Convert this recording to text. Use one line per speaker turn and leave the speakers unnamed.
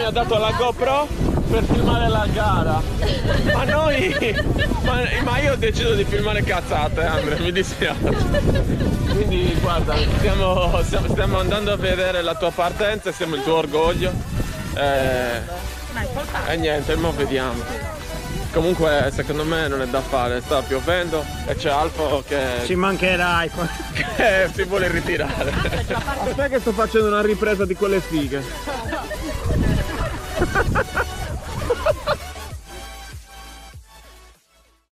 ha dato la GoPro per filmare la gara. Ma noi... Ma io ho deciso di filmare cazzate, Andrea, mi dispiace. Quindi guarda, stiamo andando a vedere la tua partenza, siamo il tuo orgoglio. E niente, mo vediamo. Comunque secondo me non è da fare, sta piovendo e c'è Alfo che...
Ci mancherai.
che si vuole ritirare. Aspetta che sto facendo una ripresa di quelle fighe.